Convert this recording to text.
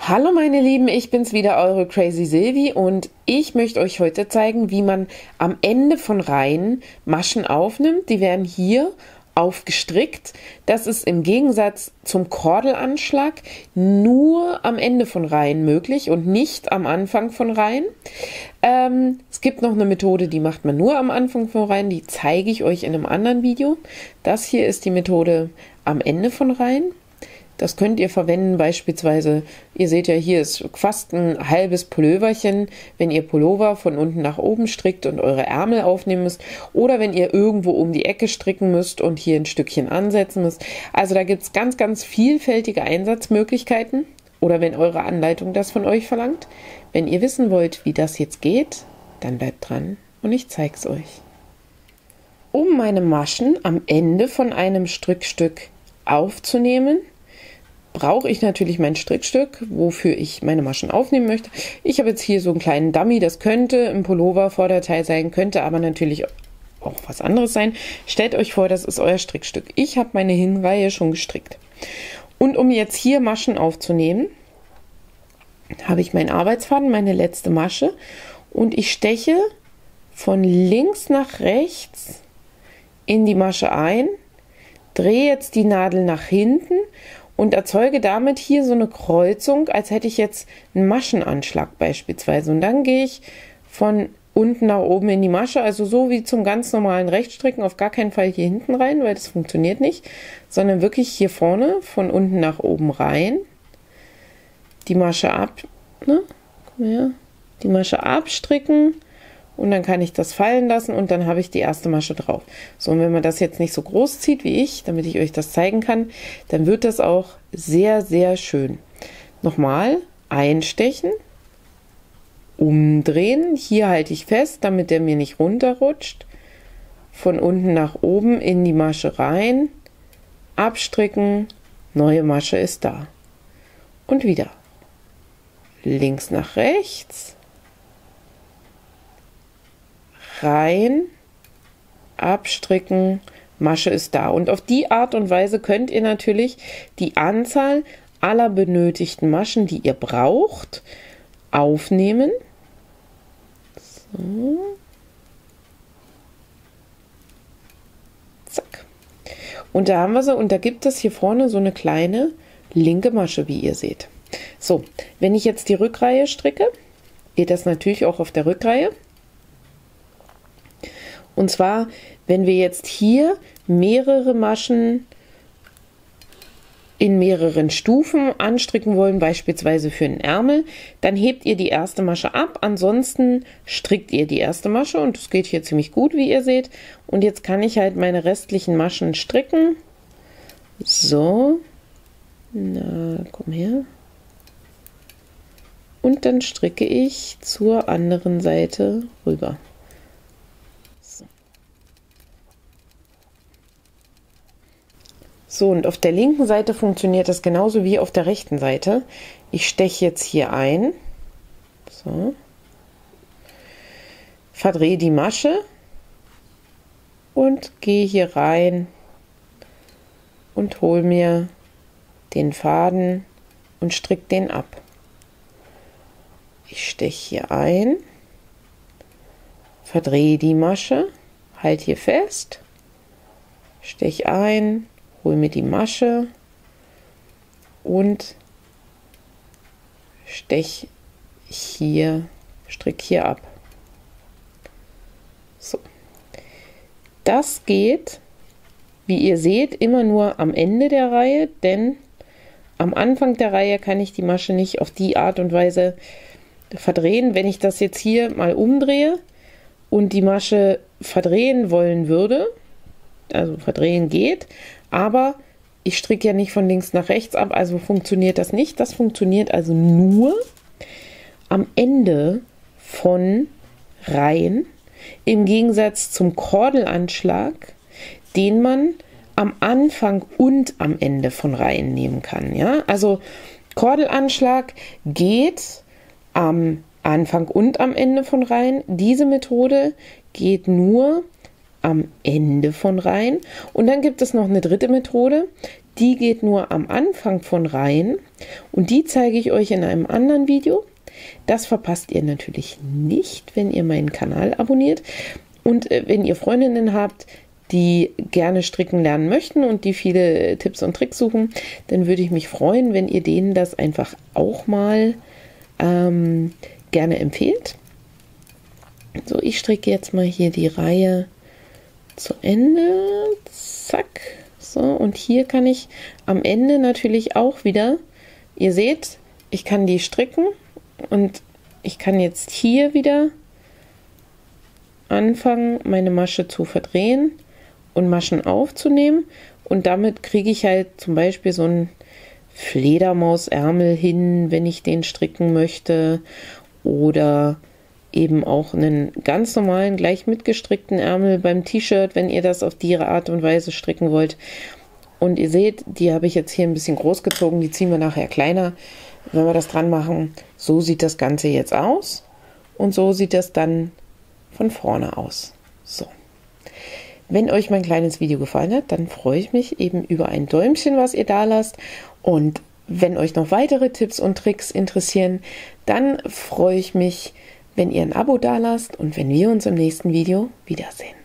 Hallo meine Lieben, ich bin's wieder, eure Crazy Silvi, und ich möchte euch heute zeigen, wie man am Ende von Reihen Maschen aufnimmt. Die werden hier aufgestrickt. Das ist im Gegensatz zum Kordelanschlag nur am Ende von Reihen möglich und nicht am Anfang von Reihen. Es gibt noch eine Methode, die macht man nur am Anfang von Reihen, die zeige ich euch in einem anderen Video. Das hier ist die Methode am Ende von Reihen. Das könnt ihr verwenden, beispielsweise, ihr seht ja, hier ist fast ein halbes Pulloverchen, wenn ihr Pullover von unten nach oben strickt und eure Ärmel aufnehmen müsst, oder wenn ihr irgendwo um die Ecke stricken müsst und hier ein Stückchen ansetzen müsst. Also da gibt es ganz, ganz vielfältige Einsatzmöglichkeiten, oder wenn eure Anleitung das von euch verlangt. Wenn ihr wissen wollt, wie das jetzt geht, dann bleibt dran und ich zeige es euch. Um meine Maschen am Ende von einem Strickstück aufzunehmen, brauche ich natürlich mein Strickstück, wofür ich meine Maschen aufnehmen möchte. Ich habe jetzt hier so einen kleinen Dummy, das könnte ein Pullover-Vorderteil sein, könnte aber natürlich auch was anderes sein. Stellt euch vor, das ist euer Strickstück. Ich habe meine Hinreihe schon gestrickt. Und um jetzt hier Maschen aufzunehmen, habe ich meinen Arbeitsfaden, meine letzte Masche, und ich steche von links nach rechts in die Masche ein, drehe jetzt die Nadel nach hinten und erzeuge damit hier so eine Kreuzung, als hätte ich jetzt einen Maschenanschlag beispielsweise. Und dann gehe ich von unten nach oben in die Masche, also so wie zum ganz normalen Rechtstricken, auf gar keinen Fall hier hinten rein, weil das funktioniert nicht, sondern wirklich hier vorne von unten nach oben rein, die Masche ab, ne? Komm her. Die Masche abstricken. Und dann kann ich das fallen lassen und dann habe ich die erste Masche drauf. So, und wenn man das jetzt nicht so groß zieht wie ich, damit ich euch das zeigen kann, dann wird das auch sehr, sehr schön. Nochmal einstechen, umdrehen, hier halte ich fest, damit der mir nicht runterrutscht, von unten nach oben in die Masche rein, abstricken, neue Masche ist da. Und wieder links nach rechts, rein, abstricken, Masche ist da. Und auf die Art und Weise könnt ihr natürlich die Anzahl aller benötigten Maschen, die ihr braucht, aufnehmen. So. Zack. Und da haben wir sie, und da gibt es hier vorne so eine kleine linke Masche, wie ihr seht. So, wenn ich jetzt die Rückreihe stricke, geht das natürlich auch auf der Rückreihe. Und zwar, wenn wir jetzt hier mehrere Maschen in mehreren Stufen anstricken wollen, beispielsweise für einen Ärmel, dann hebt ihr die erste Masche ab, ansonsten strickt ihr die erste Masche, und das geht hier ziemlich gut, wie ihr seht. Und jetzt kann ich halt meine restlichen Maschen stricken. So, na, komm her. Und dann stricke ich zur anderen Seite rüber. So, und auf der linken Seite funktioniert das genauso wie auf der rechten Seite. Ich steche jetzt hier ein, so, verdrehe die Masche und gehe hier rein und hole mir den Faden und stricke den ab. Ich steche hier ein, verdrehe die Masche, halte hier fest, steche ein, hole mir die Masche und steche hier, stricke hier ab. So. Das geht, wie ihr seht, immer nur am Ende der Reihe, denn am Anfang der Reihe kann ich die Masche nicht auf die Art und Weise verdrehen. Wenn ich das jetzt hier mal umdrehe und die Masche verdrehen wollen würde, also verdrehen geht, aber ich stricke ja nicht von links nach rechts ab, also funktioniert das nicht. Das funktioniert also nur am Ende von Reihen, im Gegensatz zum Kordelanschlag, den man am Anfang und am Ende von Reihen nehmen kann. Ja? Also Kordelanschlag geht am Anfang und am Ende von Reihen. Diese Methode geht nur am Ende von Reihen. Und dann gibt es noch eine dritte Methode, die geht nur am Anfang von Reihen und die zeige ich euch in einem anderen Video. Das verpasst ihr natürlich nicht, wenn ihr meinen Kanal abonniert. Und wenn ihr Freundinnen habt, die gerne stricken lernen möchten und die viele Tipps und Tricks suchen, dann würde ich mich freuen, wenn ihr denen das einfach auch mal gerne empfehlt. So, ich stricke jetzt mal hier die Reihe zu Ende. Zack. So, und hier kann ich am Ende natürlich auch wieder, ihr seht, ich kann die stricken und ich kann jetzt hier wieder anfangen, meine Masche zu verdrehen und Maschen aufzunehmen. Und damit kriege ich halt zum Beispiel so einen Fledermausärmel hin, wenn ich den stricken möchte. Oder eben auch einen ganz normalen, gleich mitgestrickten Ärmel beim T-Shirt, wenn ihr das auf die Art und Weise stricken wollt. Und ihr seht, die habe ich jetzt hier ein bisschen groß gezogen, die ziehen wir nachher kleiner, wenn wir das dran machen. So sieht das Ganze jetzt aus und so sieht das dann von vorne aus. So. Wenn euch mein kleines Video gefallen hat, dann freue ich mich eben über ein Däumchen, was ihr da lasst. Und wenn euch noch weitere Tipps und Tricks interessieren, dann freue ich mich, wenn ihr ein Abo da lasst und wenn wir uns im nächsten Video wiedersehen.